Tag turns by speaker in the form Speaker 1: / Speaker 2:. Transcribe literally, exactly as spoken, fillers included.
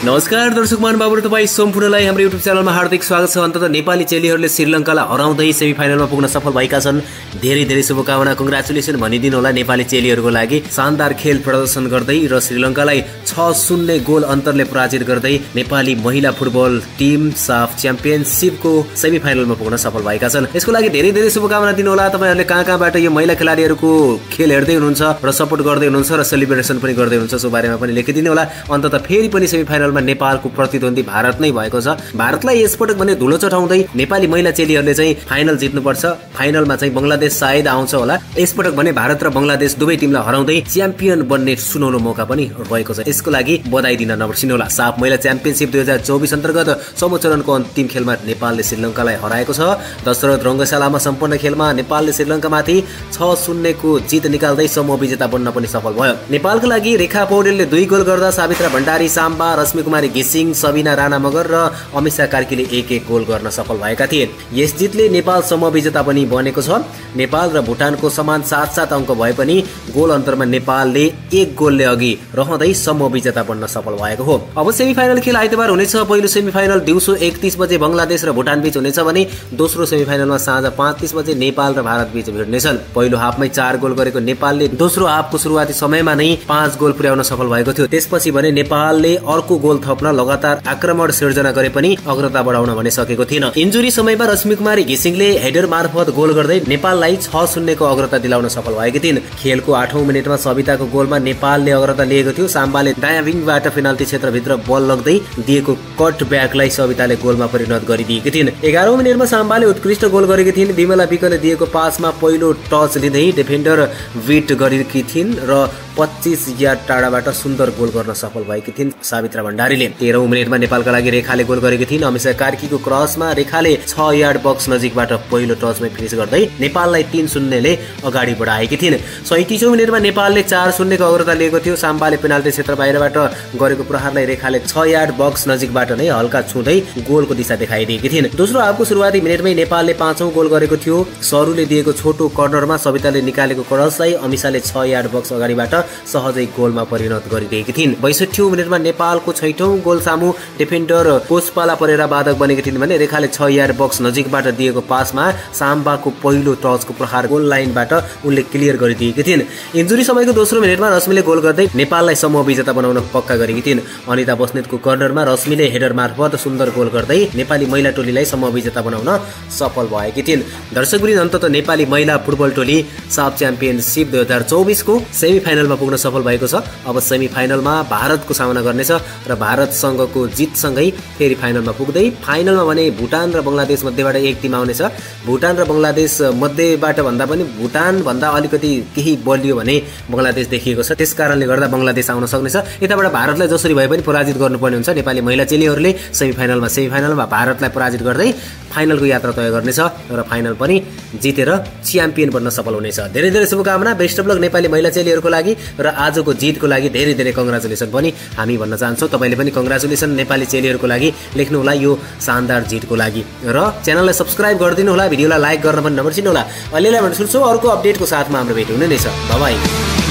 Speaker 1: नमस्कार दर्शक महानुभावहरु, तपाई सम्पूर्णलाई हाम्रो युट्युब च्यानलमा हार्दिक स्वागत छ। अन्ततः नेपाली चेलीहरूले श्रीलङ्कालाई हराउँदै सेमिफाइनलमा पुग्न सफल भएका छन्। धेरै धेरै शुभकामना, कंग्रेचुलेसन भनिदिनु होला नेपाली चेलीहरूको लागि। शानदार खेल प्रदर्शन गर्दै र श्रीलङ्कालाई छ शून्य गोल अन्तरले पराजित गर्दै नेपाली महिला फुटबल टिम साफ च्याम्पियनशिपको सेमिफाइनलमा पुग्न सफल भएका छन्। यसको लागि धेरै धेरै शुभकामना दिनु होला। तपाईहरुले कहाँ कहाँबाट यो महिला खेलाडीहरूको खेल हेर्दै हुनुहुन्छ र सपोर्ट गर्दै हुनुहुन्छ र सेलिब्रेसन पनि गर्दै हुनुहुन्छ, सो बारेमा पनि लेखिदिनु होला। अन्ततः फेरि पनि सेमिफाइनल नेपालको प्रतिद्वन्दी भारत नै भएको छ। भारतलाई यसपटक भने धुलो चटाउँदै नेपाली महिला चेलीहरूले चाहिँ फाइनल जित्नुपर्छ। फाइनलमा चाहिँ बंगलादेश सायद आउँछ होला। यसपटक भने भारत र बंगलादेश दुवै टिमलाई हराउँदै च्याम्पियन बन्ने सुनौलो मौका पनि रहेको छ। यसको लागि बधाई दिन नबिर्सिनु होला। साफ महिला च्याम्पियनशिप दुई हजार चौबिस अन्तर्गत समूह चरणको अन्तिम खेलमा नेपालले श्रीलङ्कालाई हराएको छ। दशरथ रङ्गशालामा सम्पन्न खेलमा नेपालले श्रीलङ्कामाथि छ शून्यको जित निकाल्दै समूह विजेता बन्न पनि सफल भयो। नेपालको लागि रेखा पौडेलले दुई गोल गर्दा सावित्रा भण्डारी साम्बा, रश्मि कुमारी घिसिङ, सबिना राणा मगर र अमिषा कार्कीले एक एक गोल गर्न सफल भएका थिए। यस जितले नेपाल समूह विजेता पनि बनेको छ। नेपाल र भुटानको समान सात सात अङ्क भए पनि गोल अन्तरमा नेपालले एक गोलले अघि रहँदै समूह विजेता बन्न सफल भएको हो। अब सेमिफाइनल खेल आइतबार हुनेछ। पहिलो सेमिफाइनल दिउँसो एकतीस बजे बंगलादेश र भुटान बीच हुनेछ भने दोस्रो सेमिफाइनलमा साँझ पाँच बजे नेपाल र भारत बीच भिड्नेछन्। पहिलो हाफमै चार गोल गरेको नेपालले दोस्रो हाफको सुरुवाती समयमा नै पाँच गोल पुर्याउन सफल भएको थियो। त्यसपछि भने नेपालले अर्को गोल थप्न लगातार आक्रमण सिर्जना गरे पनि अग्रता बढाउन भने सकेको थिएन। इन्जुरी समयमा रश्मि कुमारी घिसिङले हेडर मार्फत गोल गर्दै नेपाललाई छ शून्यको अग्रता दिलाउन सफल भएकी थिइन्। खेलको आठौं मिनेटमा सबिताको गोलमा नेपालले अग्रता लिएको थियो। साम्बाले दायाँ विङबाट पेनाल्टी क्षेत्रभित्र बल लग्दै दिएको कट ब्याकलाई सबिताले गोलमा परिणत गरिदिएकी थिइन्। एघारौं मिनेटमा साम्बाले उत्कृष्ट गोल गरेकी थिइन्। विमला विकले दिएको पासमा पहिलो टच लिँदै डिफेन्डर विट गरेकी थिइन् र पच्चीस यार्ड टाढाबाट सुन्दर गोल गर्न सफल भएकी थिइन् सावित्रा भण्डारीले। तेह्रौं मिनेटमा नेपालका लागि रेखाले गोल गरेकी थिइन्। अमिषा कार्कीको क्रसमा रेखाले छ यार्ड बक्स नजिकबाट पहिलो टचमै फिनिश गर्दै नेपाललाई तीन शून्यले अगाडि बढाएकी थिइन्। सैंतिसौं मिनेटमा नेपालले चार शून्यको अग्रता लिएको थियो। साम्बाले पेनाल्टी क्षेत्र बाहिरबाट गरेको प्रहारलाई रेखाले छ यार्ड बक्स नजिकबाट नै हल्का छुँदै गोलको दिशा देखाइदिएकी थिइन्। दोस्रो हाफको सुरुवाती मिनेटमै नेपालले पाँचौं गोल गरेको थियो। सरुले दिएको छोटो कर्नरमा सबिताले निकालेको क्रसलाई अमिषाले छ यार्ड बक्स अगाडिबाट सहजै गोलमा परिणत गरिदिएकी थिइन्। बैसठ्ठीौं मिनेटमा नेपालको छैठौं गोल सामु डिफेन्डर पुष्पाला परेरा बाधक बनेकी थिइन् भने रेखाले छ यार्ड बक्स नजिकबाट दिएको पासमा साम्बाको पहिलो टचको प्रहार गोल लाइनबाट उनले क्लियर गरिदिएकी थिइन्। इन्जुरी समयको दोस्रो मिनेटमा रश्मिले गोल गर्दै नेपाललाई समूह विजेता बनाउन पक्का गरेकी थिइन्। अनिता बस्नेतको कर्नरमा रश्मिले हेडर मार्फत सुन्दर गोल गर्दै नेपाली महिला टोलीलाई समूह विजेता बनाउन सफल भएकी थिइन्। दर्शकवृन्द, अन्ततः नेपाली महिला फुटबल टोली साफ च्याम्पियनशिप दुई हजार चौबिसको सेमिफाइनलमा पुग्न सफल भएको छ। अब सेमिफाइनलमा भारतको सामना गर्नेछ र भारतसँगको जितसँगै फेरि फाइनलमा पुग्दै फाइनलमा भने भुटान र बंगलादेश मध्येबाट एक टिम आउनेछ। भुटान र बंगलादेश मध्येबाट भन्दा पनि भुटान भन्दा अलिकति केही बलियो भने बंगलादेश देखिएको छ। त्यसकारणले गर्दा बंगलादेश आउन सक्नेछ। यताबाट भारतलाई जसरी भए पनि पराजित गर्नुपर्ने हुन्छ। नेपाली महिला चेलीहरूले सेमिफाइनलमा सेमिफाइनलमा भारतलाई पराजित गर्दै फाइनलको यात्रा तय गर्नेछ र फाइनल पनि जितेर च्याम्पियन बन्न सफल हुनेछ। धेरै धेरै शुभकामना, बेस्ट अफ लक नेपाली महिला चेलीहरूको लागि र आजको जितको लागि धेरै धेरै कंग्रेचुलेसन पनि हामी भन्न चाहन्छौँ। तपाईँले पनि कंग्रेचुलेसन नेपाली चेलीहरूको लागि लेख्नु होला यो शानदार जितको लागि। र च्यानललाई सब्स्क्राइब गरिदिनु होला, भिडियोलाई लाइक गर्न पनि नबिर्सिनु होला। अहिलेलाई भन्छु अर्को अपडेटको साथमा हाम्रो भेट हुने नै छ। Bye by.